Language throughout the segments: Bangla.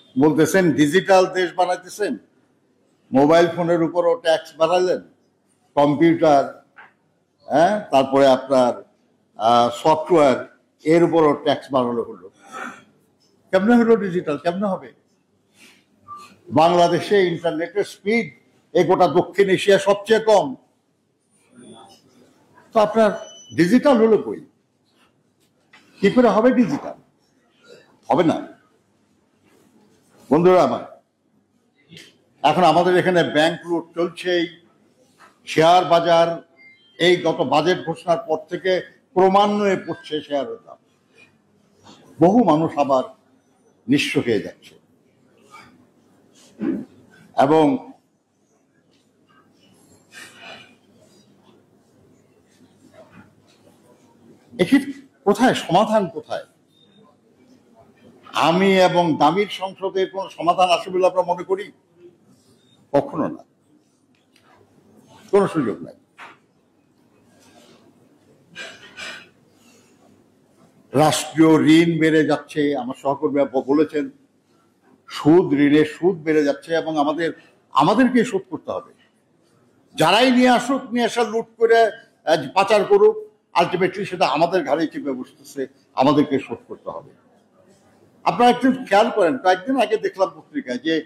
বলতেছেন ডিজিটাল দেশ বানাইতেছেন, মোবাইল ফোনের উপরও ট্যাক্স বাড়ালেন, কম্পিউটার, হ্যাঁ, তারপরে আপনার সফটওয়্যার, এর উপরও ট্যাক্স বাড়ানো হলো। কেমনে হলো ডিজিটাল? কেমনে হবে? বাংলাদেশে ইন্টারনেটের স্পিড এই গোটা দক্ষিণ এশিয়া সবচেয়ে কম, তো আপনার ডিজিটাল হলো কই? কি করে হবে ডিজিটাল? হবে না বন্ধুরা আমার। এখন আমাদের এখানে ব্যাংক লুট চলছেই, শেয়ার বাজার এই গত বাজেট ঘোষণার পর থেকে ক্রমান্বয়ে পড়ছে শেয়ারের দাম, বহু মানুষ আবার নিঃস্ব হয়ে যাচ্ছে। এবং এটির কোথায় সমাধান? কোথায়? আমি এবং দামির সংসদের কোন সমাধান আসবে বলে আমরা মনে করি? কখনো না, কোন সুযোগ নাই। রাষ্ট্রীয় ঋণ বেড়ে যাচ্ছে, আমার সহকর্মীরা বলেছেন, ঋণের সুদ বেড়ে যাচ্ছে এবং আমাদেরকে শোধ করতে হবে। যারাই নিয়ে আসুক, নিয়ে আসা লুট করে পাচার করুক, আলটিমেটলি সেটা আমাদের ঘাড়ে চেপে বসতেছে, আমাদেরকে শোধ করতে হবে। আপনারা একটু খেয়াল করেন, কয়েকদিন আগে দেখলাম পত্রিকায় যে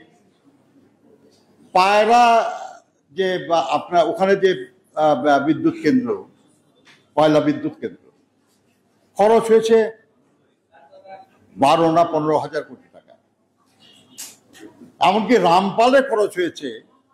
পায়রা যে আপনার ওখানে যে বিদ্যুৎ কেন্দ্র, কয়লা বিদ্যুৎ কেন্দ্র, খরচ হয়েছে 12 না 15 হাজার কোটি টাকা। এমনকি রামপালে খরচ হয়েছে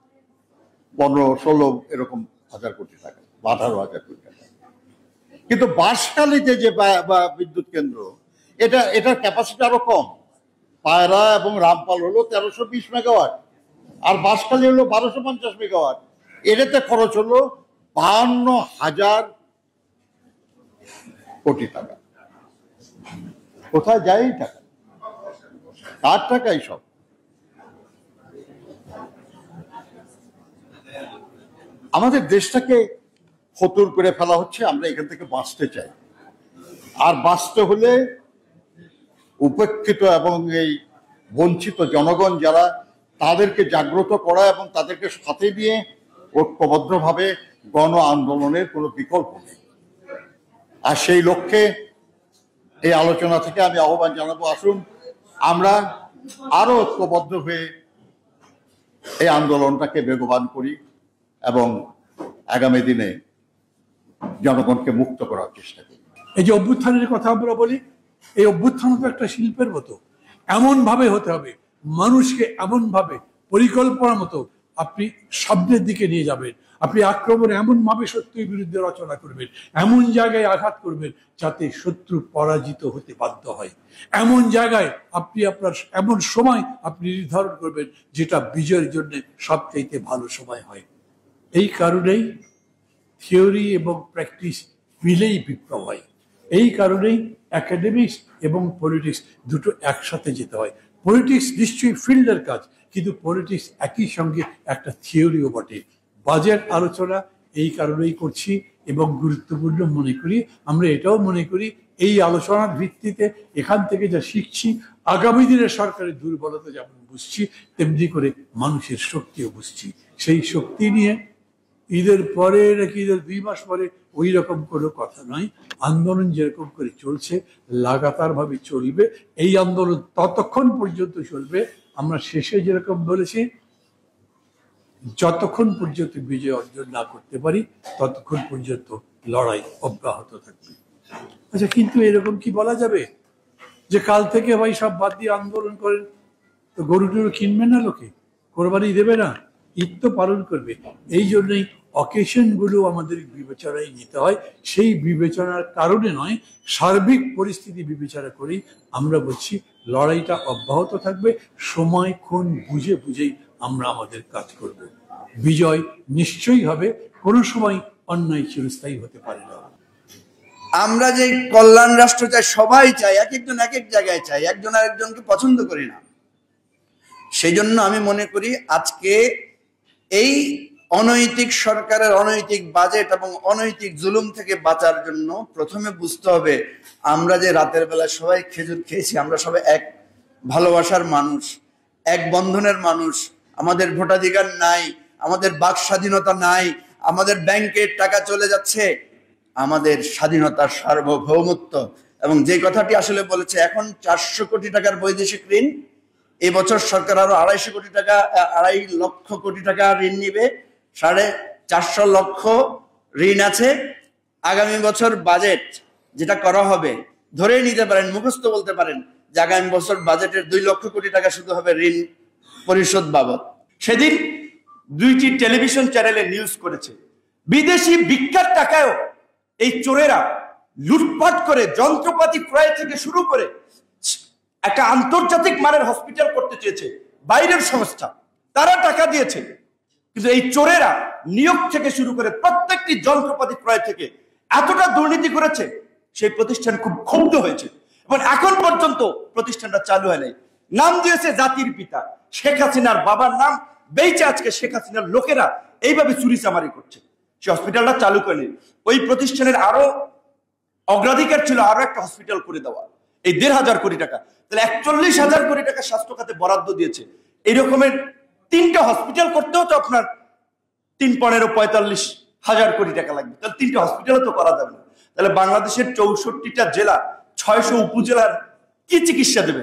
15-16 এরকম হাজার কোটি টাকা, 18 হাজার কোটি টাকা। কিন্তু বাঁশখালীতে যে বিদ্যুৎ কেন্দ্র, এটার ক্যাপাসিটি আরো কম। পায়রা এবং রামপাল হলো 1320 মেগাওয়াট, আর বাঁশখালী হলো 1250 মেগাওয়াট। এটাতে খরচ হলো 52,000 কোটি টাকা। কোথায় যায় এই টাকা? কার টাকা এইসব? আমাদের দেশটাকে ফতুর করে ফেলা হচ্ছে। আমরা এখান থেকে বাঁচতে চাই, আর বাঁচতে হলে উপেক্ষিত এবং এই বঞ্চিত জনগণ যারা, তাদেরকে জাগ্রত করা এবং তাদেরকে সাথে নিয়ে ঐক্যবদ্ধভাবে গণ আন্দোলনের কোনো বিকল্প নেই। আর সেই লক্ষ্যে এই আলোচনা থেকে আমি আহ্বান জানাবো, আসুন আমরা আরো ঐক্যবদ্ধ হয়ে এই আন্দোলনটাকে বেগবান করি এবং আগামী দিনে জনগণকে মুক্ত করার চেষ্টা করি। এই যে অভ্যুত্থানের কথা আমরা বলি, এই অভ্যুত্থান তো একটা শিল্পের মতো, এমন ভাবে হতে হবে, মানুষকে এমন ভাবে পরিকল্পনা মতো আপনি সামনের দিকে নিয়ে যাবেন। আপনি আক্রমণ এমন ভাবে শত্রুর বিরুদ্ধে রচনা করবেন, এমন জায়গায় আঘাত করবেন যাতে শত্রু পরাজিত হতে বাধ্য হয়। এমন জায়গায় আপনি আপনার এমন সময় আপনি নির্ধারণ করবেন যেটা বিজয়ের জন্য সবচাইতে ভালো সময় হয়। এই কারণেই থিওরি এবং প্র্যাকটিস মিলেই বিপ্লব হয়। এই কারণেই একাডেমিক্স এবং পলিটিক্স দুটো একসাথে যেতে হয়। পলিটিক্স নিশ্চয়ই ফিল্ডের কাজ, কিন্তু পলিটিক্স একই সঙ্গে একটা থিওরিও বটে। বাজেট আলোচনা এই কারণেই করছি এবং গুরুত্বপূর্ণ মনে করি। আমরা এটাও মনে করি এই আলোচনার ভিত্তিতে এখান থেকে যা শিখছি, আগামী দিনের সরকারের দুর্বলতা যেমন বুঝছি, তেমনি করে মানুষের শক্তিও বুঝছি। সেই শক্তি নিয়ে ঈদের পরে নাকি ঈদের 2 মাস পরে ওই রকম কোনো কথা নয়। আন্দোলন যেরকম করে চলছে লাগাতার ভাবে চলবে। এই আন্দোলন ততক্ষণ পর্যন্ত চলবে, আমরা শেষে যেরকম বলেছি, যতক্ষণ পর্যন্ত বিজয় অর্জন না করতে পারি ততক্ষণ পর্যন্ত লড়াই অব্যাহত থাকবে। আচ্ছা, কিন্তু এরকম কি বলা যাবে যে কাল থেকে ভাই সব বাদ দিয়ে আন্দোলন করেন, তো গরু টরু কিনবে না, লোকে কোরবানি দেবে না, ঈদ তো পালন করবে। এই জন্যই অকেশনগুলো আমাদের বিবেচনায় নিতে হয়। সেই বিবেচনার কারণে নয়, সার্বিক পরিস্থিতি বিবেচনা করেই আমরা বলছি লড়াইটা অব্যাহত থাকবে। সময় ক্ষণ বুঝে বুঝেই আমরা আমাদের কাজ করব। বিজয় নিশ্চয়ই হবে, কোনো সময় অন্যায় চিরস্থায়ী হতে পারে না। আমরা যে কল্যাণ রাষ্ট্র চাই, সবাই চাই, এক একজন এক এক জায়গায় চাই, একজন আরেকজনকে পছন্দ করি না। সেই জন্য আমি মনে করি আজকে এই অনৈতিক সরকারের অনৈতিক বাজেট এবং অনৈতিক জুলুম থেকে বাঁচার জন্য প্রথমে বুঝতে হবে, আমরা যে রাতের বেলা সবাই খেজুর খেয়েছি, আমরা সবাই এক ভালোবাসার মানুষ, এক বন্ধনের মানুষ, আমাদের ভোটাধিকার নাই, আমাদের বাক স্বাধীনতা নাই, আমাদের ব্যাংকের টাকা চলে যাচ্ছে, আমাদের স্বাধীনতার সার্বভৌমত্ব। এবং যে কথাটি আসলে বলেছে, এখন 400 কোটি টাকার বৈদেশিক ঋণ, এবছর সরকার আরো 250 কোটি টাকা, 2.5 লক্ষ কোটি টাকা ঋণ নিবে, 450 লক্ষ ঋণ আছে। আগামী বছর বাজেট যেটা করা হবে, ধরেই নিতে পারেন, মুখস্থ বলতে পারেন যে আগামী বছর বাজেটের 2 লক্ষ কোটি টাকা শুধু হবে ঋণ পরিশোধ বাবদ। সেদিন 2টি টেলিভিশন চ্যানেলে নিউজ করেছে, বিদেশি ভিক্ষার টাকায়ও এই চোরেরা লুটপাট করে যন্ত্রপাতি ক্রয় থেকে শুরু করে একটা আন্তর্জাতিক মানের হসপিটাল করতে চেয়েছে বাইরের সংস্থা, তারা টাকা দিয়েছে। কিন্তু এই চোরেরা নিয়োগ থেকে শুরু করে প্রত্যেকটি যন্ত্রপাতি ক্রয় থেকে এতটা দুর্নীতি করেছে, সেই প্রতিষ্ঠান খুব ক্ষুব্ধ হয়েছে এবং এখন পর্যন্ত প্রতিষ্ঠানটা চালু হয় নাই। নাম দিয়েছে জাতির পিতা, শেখ হাসিনার বাবার নাম বেইচে আজকে শেখ হাসিনার লোকেরা এইভাবে চুরি চামারি করছে। সে হসপিটালটা চালু করেনি। ওই প্রতিষ্ঠানের আরো অগ্রাধিকার ছিল আরো একটা হসপিটাল করে দেওয়া, এই 1,500 কোটি টাকা। তাহলে 41,000 কোটি টাকা স্বাস্থ্য খাতে বরাদ্দ দিয়েছে। এই রকমের 3টা হসপিটাল করতেও তো আপনার 3, 15, 45,000 কোটি টাকা লাগবে। তাহলে 3টা হসপিটালও তো করা যাবে না। তাহলে বাংলাদেশের 64টা জেলা, 600 উপজেলার কি চিকিৎসা দেবে?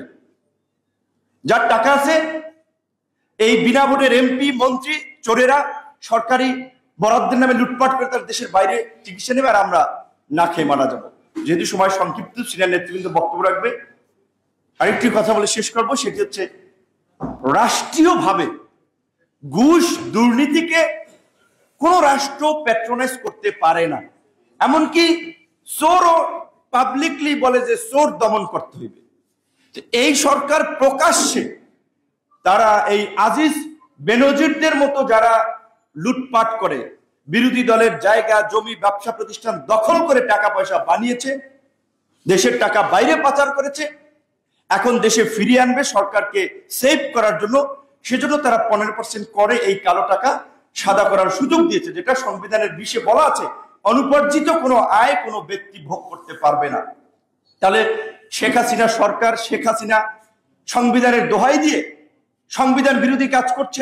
যার টাকা আছে এই বিনা ভোটের এমপি মন্ত্রী চোরেরা সরকারি বরাদ্দের নামে লুটপাট করে তার দেশের বাইরে চিকিৎসা নেবে, আর আমরা না খেয়ে মারা যাবো। যেহেতু সময় সংক্ষিপ্ত, সিনিয়র নেতৃবৃন্দ বক্তব্য রাখবে। আরেকটি কথা বলে শেষ করবো, সেটি হচ্ছে রাষ্ট্রীয়ভাবে ঘুষ দুর্নীতিকে কোন রাষ্ট্র প্যাট্রোনাইজ করতে পারে না। এমনকি চোরও পাবলিকলি বলে যে চোর দমন করতে হইবে। এই সরকার প্রকাশ্যে তারা এই আজিজ বেনজিরদের মতো যারা লুটপাট করে, বিরোধী দলের জায়গা জমি ব্যবসা প্রতিষ্ঠান দখল করে টাকা পয়সা বানিয়েছে, দেশের টাকা বাইরে পাচার করেছে, এখন দেশে ফিরিয়ে আনবে সরকারকে সেভ করার জন্য। সেজন্য তারা 15% করে এই কালো টাকা সাদা করার সুযোগ দিয়েছে, যেটা সংবিধানের 20-এ বলা আছে অনুপার্জিত কোনো আয় কোনো ব্যক্তি ভোগ করতে পারবে না। তাহলে শেখ হাসিনা সরকার, শেখ হাসিনা সংবিধানের দোহাই দিয়ে সংবিধান বিরোধী কাজ করছে।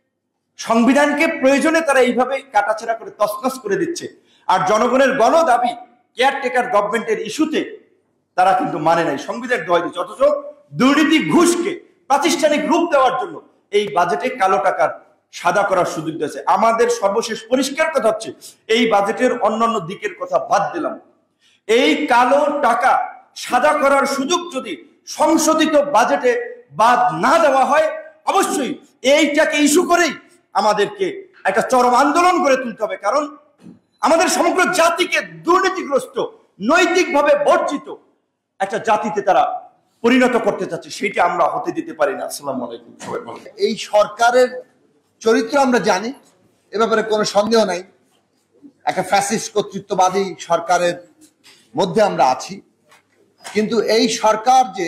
সংবিধানকে প্রয়োজনে তারা এইভাবে কাটাছেড়া করে তছনছ করে দিচ্ছে। আর জনগণের গণ দাবি কেয়ারটেকার গভর্নমেন্টের ইস্যুতে তারা কিন্তু মানে নাই, সংবিধান দোহাই দিচ্ছে। অথচ দুর্নীতি ঘুষকে প্রাতিষ্ঠানিক রূপ দেওয়ার জন্য এই বাজেটে কালো টাকার সাদা করার সুযোগ দিয়েছে। আমাদের সর্বশেষ পরিষ্কার কথা হচ্ছে, এই বাজেটের অন্যান্য দিকের কথা বাদ দিলাম, এই কালো টাকা সাদা করার সুযোগ যদি সংশোধিত বাজেটে বাদ না দেওয়া হয়, অবশ্যই এইটাকে ইস্যু করেই আমাদেরকে একটা চরম আন্দোলন করে তুলতে হবে। কারণ আমাদের সমগ্র জাতিকে দুর্নীতিগ্রস্ত, নৈতিকভাবে বর্জিত একটা জাতিতে তারা পরিণত করতে চাচ্ছে, সেটা আমরা হতে দিতে পারি না। আসসালামু আলাইকুম। সবাই ভালো। এই সরকারের চরিত্র আমরা জানি, এ ব্যাপারে কোনো সন্দেহ নাই। একটা ফ্যাসিস্ট কর্তৃত্ববাদী সরকারের মধ্যে আমরা আছি। কিন্তু এই সরকার যে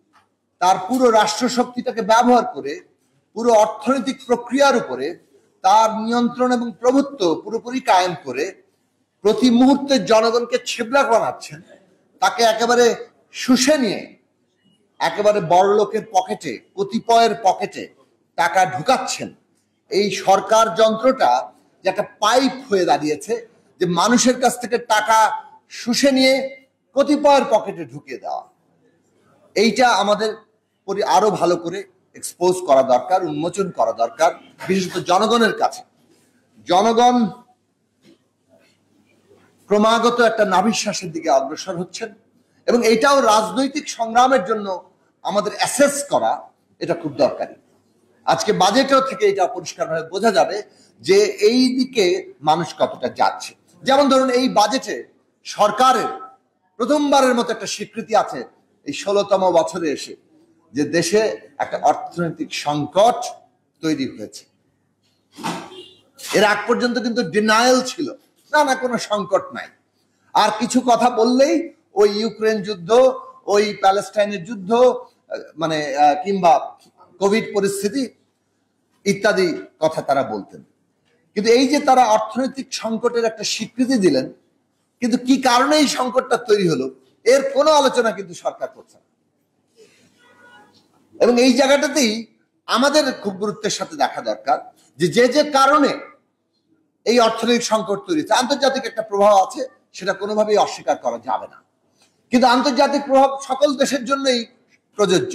তার পুরো রাষ্ট্রশক্তিটাকে ব্যবহার করে পুরো অর্থনৈতিক প্রক্রিয়ার উপরে তার নিয়ন্ত্রণ এবং প্রভুত্ব পুরোপুরি কায়েম করে প্রতি মুহূর্তে জনগণকে ছেবলা বানাচ্ছেন, তাকে একেবারে শুষে নিয়ে একেবারে বড়লোকের পকেটে, কতিপয়ের পকেটে টাকা ঢুকাচ্ছেন। এই সরকার যন্ত্রটা যে একটা পাইপ হয়ে দাঁড়িয়েছে, যে মানুষের কাছ থেকে টাকা শুষে নিয়ে কতিপয়ের পকেটে ঢুকিয়ে দেওয়া। এইটা আমাদের আরো ভালো করে এক্সপোজ করা দরকার, উন্মোচন করা দরকার, বিশেষত জনগণের কাছে। জনগণ ক্রমাগত একটা নাভিশ্বাসের দিকে অগ্রসর হচ্ছেন এবং এটাও রাজনৈতিক সংগ্রামের জন্য আমাদের অ্যাসেস করা এটা খুব দরকারি। আজকে বাজেটও থেকে এটা পরিষ্কারভাবে বোঝা যাবে যে এই দিকে মানুষ কতটা যাচ্ছে। যেমন ধরুন, এই বাজেটে সরকারের প্রথমবারের মতো একটা স্বীকৃতি আছে এই 16তম বছরে এসে, যে দেশে একটা অর্থনৈতিক সংকট তৈরি হয়েছে। এর আগ পর্যন্ত কিন্তু ডিনায়াল ছিল, না কোনো সংকট নাই। আর কিছু কথা বললেই ওই ইউক্রেন যুদ্ধ, ওই প্যালেস্টাইনের যুদ্ধ, মানে কিংবা কোভিড পরিস্থিতি ইত্যাদি কথা তারা বলতেন। কিন্তু এই যে তারা অর্থনৈতিক সংকটের একটা স্বীকৃতি দিলেন, কিন্তু কি কারণে এই সংকটটা তৈরি হলো এর কোনো আলোচনা কিন্তু সরকার করছে না। এবং এই জায়গাটাতেই আমাদের খুব গুরুত্বের সাথে দেখা দরকার যে যে কারণে এই অর্থনৈতিক সংকট তৈরি হচ্ছে, আন্তর্জাতিক একটা প্রভাব আছে, সেটা কোনোভাবেই অস্বীকার করা যাবে না। কিন্তু আন্তর্জাতিক প্রভাব সকল দেশের জন্যই প্রযোজ্য।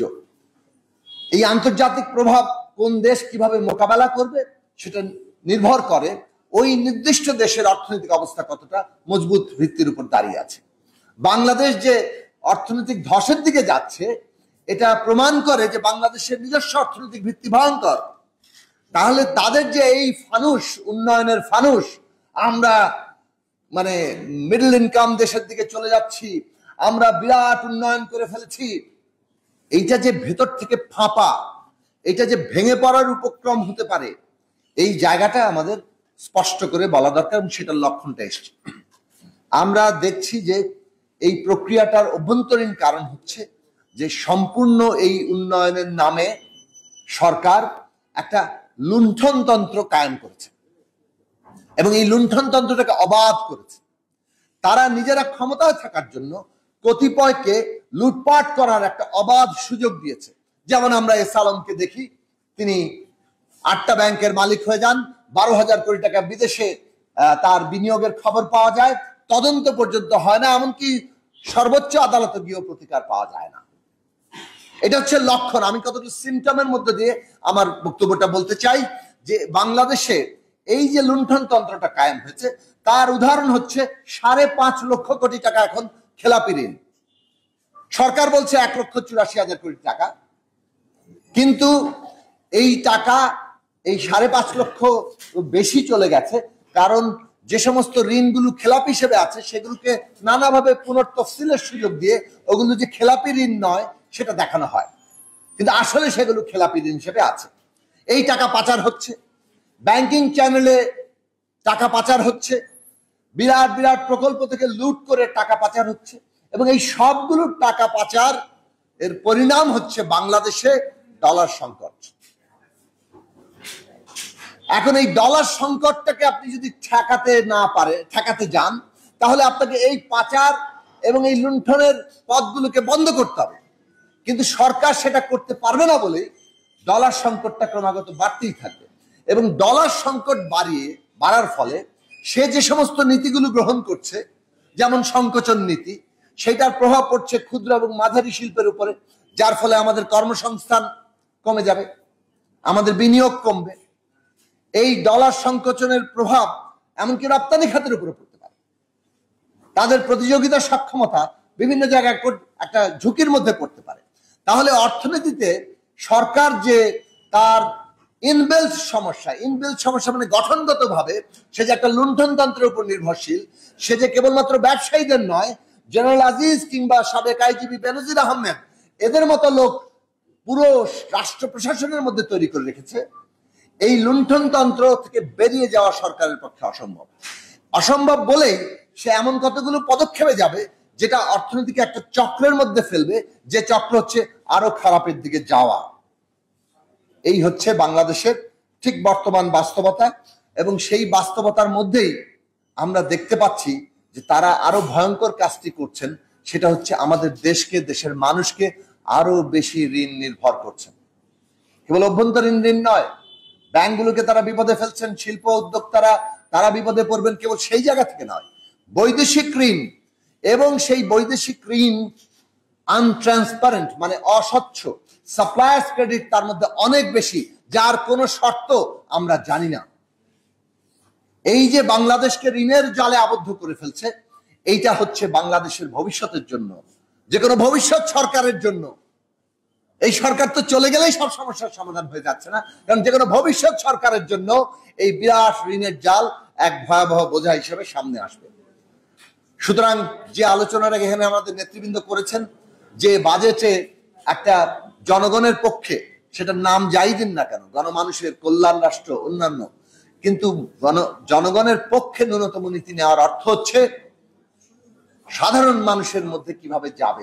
এই আন্তর্জাতিক প্রভাব কোন দেশ কিভাবে মোকাবেলা করবে সেটা নির্ভর করে ওই নির্দিষ্ট দেশের অর্থনৈতিক অবস্থা কতটা মজবুত ভিত্তির উপর দাঁড়িয়ে আছে। বাংলাদেশ যে অর্থনৈতিক ধসের দিকে যাচ্ছে এটা প্রমাণ করে যে বাংলাদেশের নিজস্ব অর্থনৈতিক ভিত্তি ভয়ঙ্কর। তাহলে তাদের যে এই ফানুস, উন্নয়নের ফানুস, আমরা মানে মিডল ইনকাম দেশের দিকে চলে যাচ্ছি, আমরা বিরাট উন্নয়ন করে ফেলেছি, এইটা যে ভেতর থেকে ফাঁপা, এটা যে ভেঙে পড়ার উপক্রম হতে পারে, এই জায়গাটা আমাদের স্পষ্ট করে বলা দরকার এবং সেটার লক্ষণটা এসছে। আমরা দেখছি যে এই প্রক্রিয়াটার অভ্যন্তরীণ কারণ হচ্ছে যে সম্পূর্ণ এই উন্নয়নের নামে সরকার একটা লুণ্ঠনতন্ত্র কায়েম করেছে এবং এই লুণ্ঠনতন্ত্রটাকে অবাধ করেছে। তারা নিজেরা ক্ষমতায় থাকার জন্য কতিপয়কে লুটপাট করার একটা অবাধ সুযোগ দিয়েছে। যেমন আমরা এস আলমকে দেখি, তিনি 8টা ব্যাংকের মালিক হয়ে যান, 12,000 কোটি টাকা বিদেশে তার বিনিয়োগের খবর পাওয়া যায়, তদন্ত পর্যন্ত হয় না, এমনকি সর্বোচ্চ আদালতে গিয়েও প্রতিকার পাওয়া যায় না। এটা হচ্ছে লক্ষণ। আমি কতটুকু সিমটমের মধ্যে দিয়ে আমার বক্তব্যটা বলতে চাই যে বাংলাদেশে এই যে লুণ্ঠনতন্ত্রটা কায়েম হয়েছে তার উদাহরণ হচ্ছে 5.5 লক্ষ কোটি টাকা এখন খেলাপি ঋণ। সরকার বলছে 1,84,000 কোটি টাকা, কিন্তু এই টাকা এই 5.5 লক্ষ বেশি চলে গেছে, কারণ যে সমস্ত ঋণগুলো খেলাপি হিসেবে আছে সেগুলোকে নানাভাবে পুনর্তফসিলের সুযোগ দিয়ে ওগুলো যে খেলাপি ঋণ নয় সেটা দেখানো হয়, কিন্তু আসলে সেগুলো খেলাপি ঋণ হিসেবে আছে। এই টাকা পাচার হচ্ছে, ব্যাংকিং চ্যানেলে টাকা পাচার হচ্ছে, বিরাট বিরাট প্রকল্প থেকে লুট করে টাকা পাচার হচ্ছে, এবং এই সবগুলো টাকা পাচার এর পরিণাম হচ্ছে বাংলাদেশে ডলার সংকট। এখন এই ডলার সংকটটাকে আপনি যদি ঠেকাতে যান তাহলে আপনাকে এই পাচার এবং এই লুণ্ঠনের পথগুলোকে বন্ধ করতে হবে, কিন্তু সরকার সেটা করতে পারবে না বলে ডলার সংকটটা ক্রমাগত বাড়তেই থাকবে। এবং ডলার সংকট বাড়ার ফলে সে যে সমস্ত নীতিগুলো গ্রহণ করছে, যেমন সংকোচন নীতি, সেটার প্রভাব পড়ছে ক্ষুদ্র এবং মাঝারি শিল্পের উপরে, যার ফলে আমাদের কর্মসংস্থান কমে যাবে, আমাদের বিনিয়োগ কমবে। এই ডলার সংকোচনের প্রভাব এমনকি রপ্তানি খাতের উপরে পড়তে পারে। তাদের প্রতিযোগিতা সক্ষমতা বিভিন্ন জায়গায় একটা ঝুঁকির মধ্যে পড়তে পারে। তাহলে অর্থনীতিতে সরকার যে তার ইনবিল্ট সমস্যা মানে গঠনগতভাবে সে যে একটা লুণ্ঠনতন্ত্রের উপর নির্ভরশীল, সে যে কেবলমাত্র ব্যবসায়ীদের নয়, জেনারেল আজিজ কিংবা সাবেক আইজিপি বেনজির আহমেদ এদের মতো লোক পুরো রাষ্ট্র প্রশাসনের মধ্যে তৈরি করে রেখেছে। এই লুণ্ঠনতন্ত্র থেকে বেরিয়ে যাওয়া সরকারের পক্ষে অসম্ভব বলেই সে এমন কতগুলো পদক্ষেপে যাবে যেটা অর্থনীতিকে একটা চক্রের মধ্যে ফেলবে, যে চক্র হচ্ছে আরো খারাপের দিকে যাওয়া। এই হচ্ছে বাংলাদেশের ঠিক বর্তমান বাস্তবতা, এবং সেই বাস্তবতার মধ্যেই আমরা দেখতে পাচ্ছি যে তারা আরো ভয়ঙ্কর কাজটি করছেন, সেটা হচ্ছে আমাদের দেশকে, দেশের মানুষকে আরো বেশি ঋণ নির্ভর করছেন। কেবল অভ্যন্তরীণ ঋণ নয়, ব্যাংকগুলোকে তারা বিপদে ফেলছেন, শিল্প উদ্যোক্তারা তারা বিপদে পড়বেন কেবল সেই জায়গা থেকে নয়, বৈদেশিক ঋণ, এবং সেই বৈদেশিক ঋণ আনট্রান্সপারেন্ট মানে অস্বচ্ছ, সাপ্লায়ার্স ক্রেডিট তার মধ্যে অনেক বেশি, যার কোনো শর্ত আমরা জানি না। এই যে বাংলাদেশকে ঋণের জালে আবদ্ধ করে ফেলছে, এইটা হচ্ছে বাংলাদেশের ভবিষ্যতের জন্য, যে কোনো ভবিষ্যৎ সরকারের জন্য। এই সরকার তো চলে গেলেই সব সমস্যার সমাধান হয়ে যাচ্ছে না, কারণ যে কোনো ভবিষ্যৎ সরকারের জন্য এই বিরাট ঋণের জাল এক ভয়াবহ বোঝা হিসেবে সামনে আসবে। সুতরাং যে আলোচনাটা এখানে আমাদের নেতৃবৃন্দ করেছেন, যে বাজেটে একটা জনগণের পক্ষে, সেটার নাম যাই দিন না কেন, গণমানুষের কল্যাণ রাষ্ট্র অন্যান্য, কিন্তু জনগণের পক্ষে ন্যূনতম নীতি নেওয়ার অর্থ হচ্ছে সাধারণ মানুষের মধ্যে কিভাবে যাবে,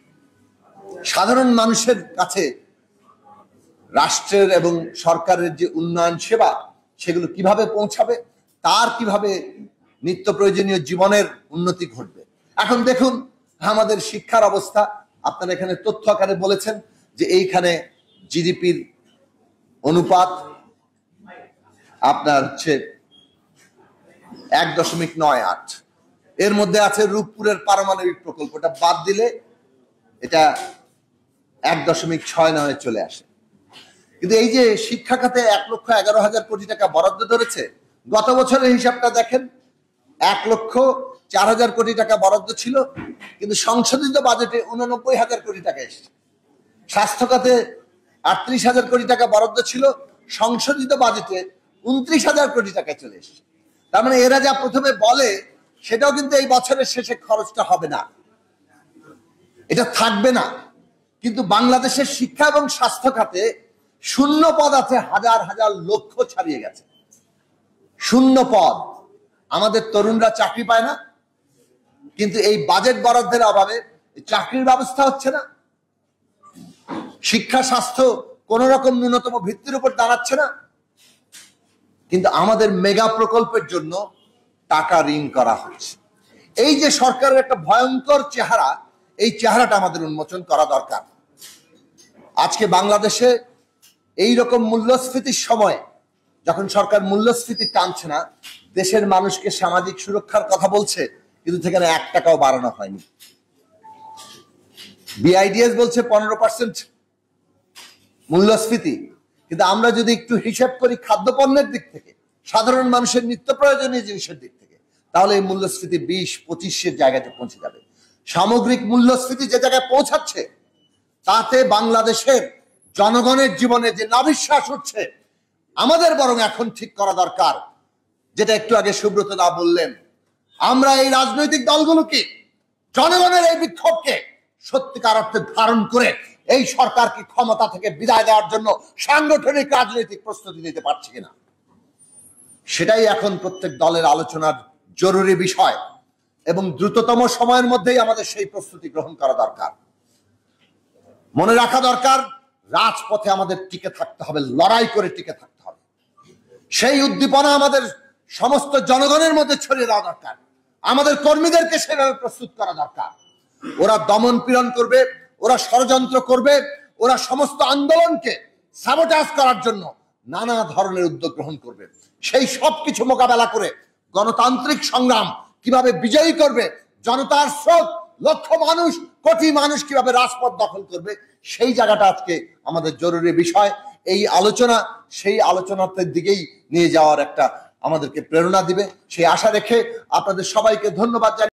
সাধারণ মানুষের কাছে রাষ্ট্রের এবং সরকারের যে উন্নয়ন সেবা সেগুলো কিভাবে পৌঁছাবে, তার কিভাবে নিত্য প্রয়োজনীয় জীবনের উন্নতি ঘটবে। এখন দেখুন আমাদের শিক্ষার অবস্থা, আপনারা এখানে তথ্য আকারে বলেছেন যে এইখানে জিডিপির অনুপাত আপনার হচ্ছে 1.98। এর মধ্যে আছে রূপপুরের পারমাণবিক প্রকল্পটা বাদ দিলে এটা 1.69 চলে আসে। কিন্তু এই যে শিক্ষা খাতে 1,11,000 কোটি টাকা বরাদ্দ ধরেছে, গত বছরের হিসাবটা দেখেন 1,04,000 কোটি টাকা বরাদ্দ ছিল, কিন্তু সংশোধিত বাজেটে 89,000 কোটি টাকা এসেছে। স্বাস্থ্য খাতে 38,000 কোটি টাকা বরাদ্দ ছিল, সংশোধিত বাজেটে 29,000 কোটি টাকায় চলে এসেছে। তার মানে এরা যা প্রথমে বলে সেটাও কিন্তু এই বছরের শেষে খরচটা হবে না, এটা থাকবে না। কিন্তু বাংলাদেশের শিক্ষা এবং স্বাস্থ্য খাতে শূন্য পদ আছে, হাজার হাজার লক্ষ ছাড়িয়ে গেছে শূন্য পদ। আমাদের তরুণরা চাকরি পায় না, কিন্তু এই বাজেট বরাদ্দের অভাবে চাকরির ব্যবস্থা হচ্ছে না। শিক্ষা স্বাস্থ্য কোন রকম ন্যূনতম ভিত্তির উপর দাঁড়াচ্ছে না। কিন্তু আমাদের মেগা প্রকল্পের জন্য টাকা ঋণ করা হচ্ছে। এই যে সরকারের একটা ভয়ঙ্কর চেহারা, এই চেহারাটা আমাদের উন্মোচন করা দরকার। আজকে বাংলাদেশে এই রকম মূল্যস্ফীতির সময়, যখন সরকার মূল্যস্ফীতি টানছে না, দেশের মানুষকে সামাজিক সুরক্ষার কথা বলছে, কিন্তু সেখানে 1 টাকাও বাড়ানো হয়নি। বিআইডিএস বলছে 15% মূল্যস্ফীতি, কিন্তু আমরা যদি একটু হিসাব করি খাদ্যপণ্যের দিক থেকে, সাধারণ মানুষের নিত্য প্রয়োজনীয় জিনিসের দিক থেকে, তাহলে এই মূল্যস্ফীতি 20-25-এর জায়গাতে পৌঁছে যাবে। সামগ্রিক মূল্যস্ফীতি যে জায়গায় পৌঁছাচ্ছে, তাতে বাংলাদেশের জনগণের জীবনে যে নাভিশ্বাস উঠছে, আমাদের বরং এখন ঠিক করা দরকার, যেটা একটু আগে সুব্রত দা বললেন, আমরা এই রাজনৈতিক দলগুলোকে, জনগণের এই বিক্ষোভকে সত্যিকার অর্থে ধারণ করে এই সরকারকে ক্ষমতা থেকে বিদায় দেওয়ার জন্য সাংগঠনিক রাজনৈতিক প্রস্তুতি নিতে পারছি কিনা, সেটাই এখন প্রত্যেক দলের আলোচনার জরুরি বিষয়। এবং দ্রুততম সময়ের মধ্যেই আমাদের সেই প্রস্তুতি গ্রহণ করা দরকার। মনে রাখা দরকার, রাজপথে আমাদের টিকে থাকতে হবে, লড়াই করে টিকে থাকতে হবে। সেই উদ্দীপনা আমাদের সমস্ত জনগণের মধ্যে ছড়িয়ে দেওয়া দরকার। আমাদের কর্মীদেরকে সেভাবে প্রস্তুত করা দরকার। ওরা দমন পীড়ন করবে, ওরা ষড়যন্ত্র করবে, ওরা সমস্ত আন্দোলনকে সাবোটাজ করার জন্য নানা ধরনের উদ্যোগ গ্রহণ করবে। সেই সবকিছু মোকাবেলা করে গণতান্ত্রিক সংগ্রাম কিভাবে বিজয়ী করবে, জনতার স্রোত, লক্ষ মানুষ, কোটি মানুষ কিভাবে রাজপথ দখল করবে, সেই জায়গাটা আজকে আমাদের জরুরি বিষয়। এই আলোচনা সেই আলোচনার দিকেই নিয়ে যাওয়ার একটা আমাদেরকে প্রেরণা দিবে, সেই আশা রেখে আপনাদের সবাইকে ধন্যবাদ জানাই।